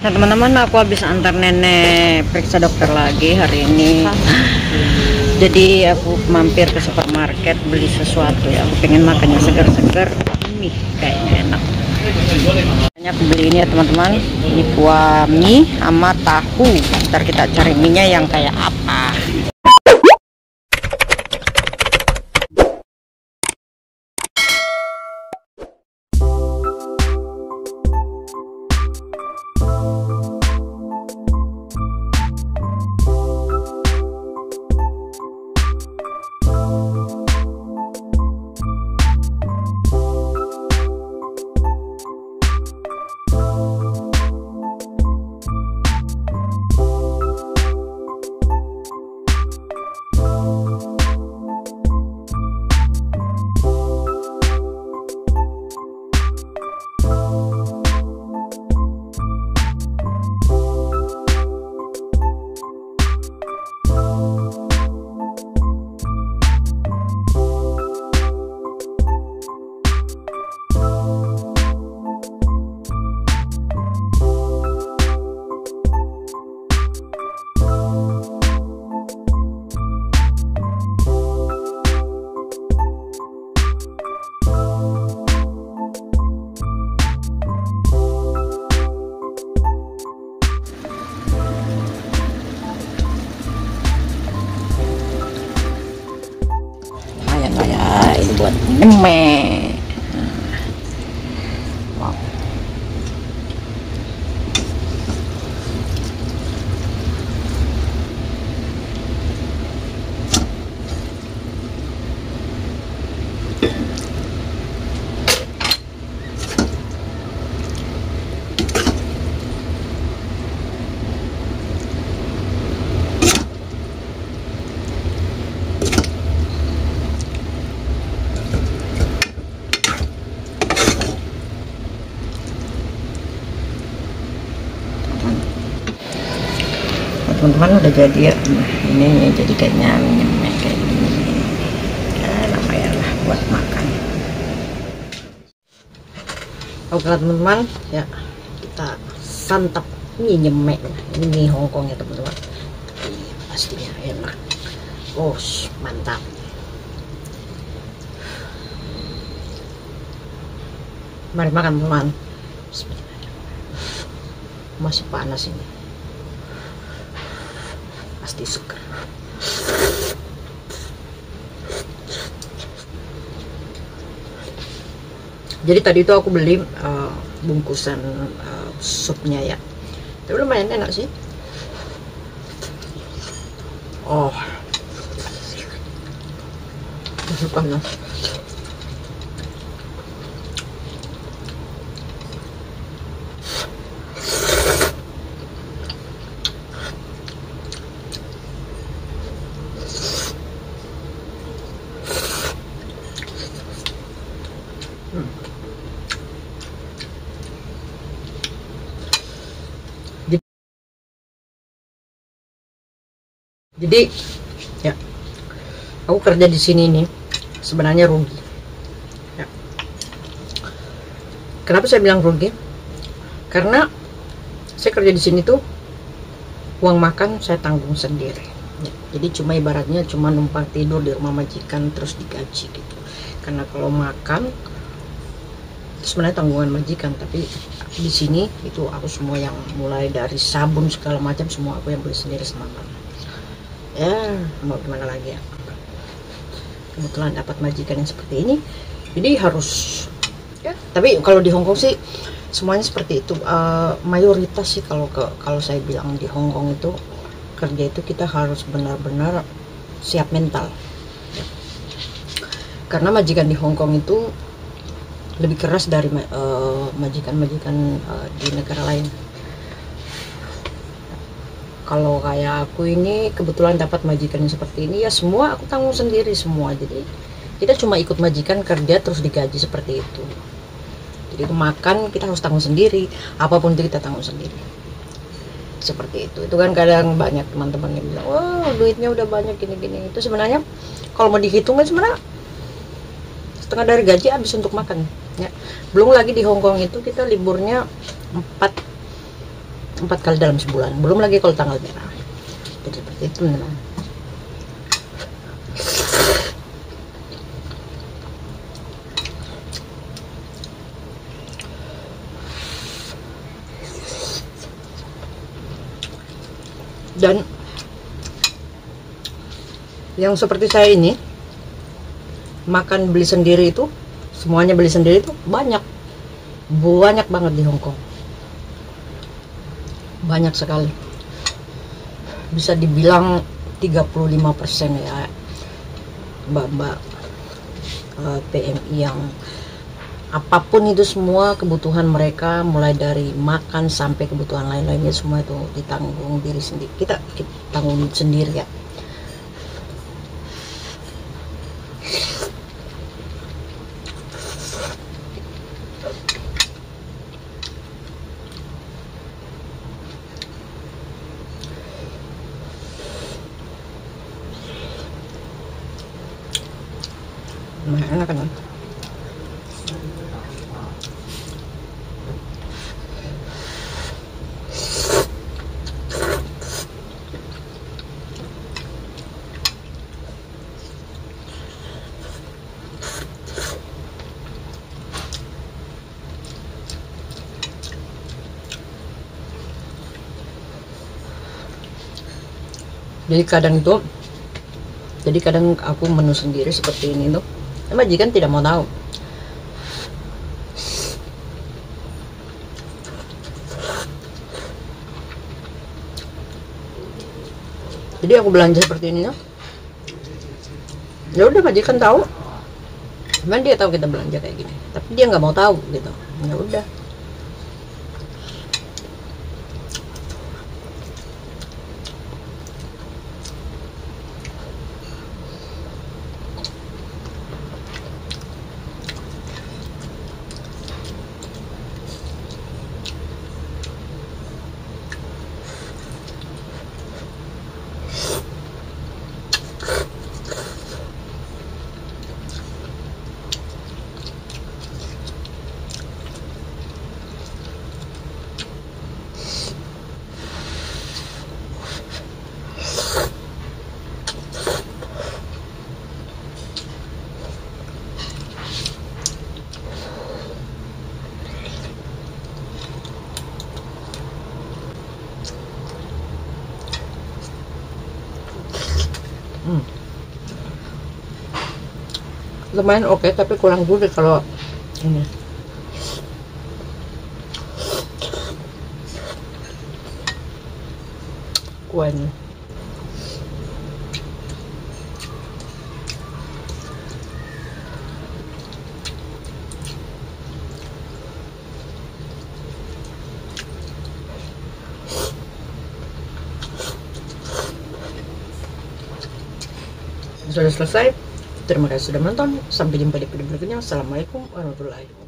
Nah teman-teman, aku habis antar nenek periksa dokter lagi hari ini. Jadi aku mampir ke supermarket beli sesuatu ya. Aku pengen makannya segar-segar. Ini kayaknya enak. Aku beli ini ya teman-teman. Ini kuah mie sama tahu. Ntar kita cari mie-nya yang kayak apa. Ini buat nyemeh. Wow. Teman-teman udah jadi ya. Ini jadi kayaknya nyemeh kayak gini ya, lumayan lah buat makan. Oke teman-teman ya, kita santap mie nyemeh. Ini mie Hongkong ya teman-teman. Ini pastinya enak. Oh mantap. Mari makan teman-teman. Masih panas ini, pasti suka. Jadi tadi itu aku beli bungkusan supnya ya, tapi lumayan enak sih. Oh masih panas. Jadi ya, aku kerja di sini nih sebenarnya rugi. Ya. Kenapa saya bilang rugi? Karena saya kerja di sini tuh uang makan saya tanggung sendiri. Ya. Jadi cuma ibaratnya cuma numpang tidur di rumah majikan terus digaji gitu. Karena kalau makan sebenarnya tanggungan majikan, tapi di sini itu aku semua yang mulai dari sabun segala macam semua aku yang beli sendiri sama mama. Ya mau gimana lagi ya, kebetulan dapat majikan yang seperti ini jadi harus ya. Tapi kalau di Hongkong sih semuanya seperti itu, mayoritas sih. Kalau saya bilang di Hongkong itu kerja itu kita harus benar-benar siap mental ya. Karena majikan di Hongkong itu lebih keras dari majikan-majikan di negara lain. Kalau kayak aku ini kebetulan dapat majikan yang seperti ini ya, semua aku tanggung sendiri semua. Jadi kita cuma ikut majikan kerja terus digaji seperti itu. Jadi makan kita harus tanggung sendiri, apapun itu kita tanggung sendiri. Seperti itu. Itu kan kadang banyak teman-teman yang bilang, "Wah, duitnya udah banyak gini-gini." Itu sebenarnya kalau mau dihitung kan sebenarnya setengah dari gaji habis untuk makan ya. Belum lagi di Hongkong itu kita liburnya 4 4 kali dalam sebulan, belum lagi kalau tanggal merah. Jadi seperti itu teman-teman. Dan yang seperti saya ini, makan beli sendiri itu, semuanya beli sendiri itu banyak banget di Hong Kong, banyak sekali, bisa dibilang 35% ya mbak-mbak PMI yang apapun itu semua kebutuhan mereka, mulai dari makan sampai kebutuhan lain-lainnya semua itu ditanggung diri sendiri, kita tanggung sendiri ya. Nah, enak kan? Jadi kadang aku menu sendiri seperti ini tuh, majikan tidak mau tahu. Jadi aku belanja seperti ini tuh, ya udah majikan tahu, cuman dia tahu kita belanja kayak gini, tapi dia nggak mau tahu gitu. Ya udah. Lumayan oke, tapi kurang gurih kalau ini. Kuahnya sudah selesai. Terima kasih sudah menonton. Sampai jumpa di video berikutnya. Assalamualaikum warahmatullahi wabarakatuh.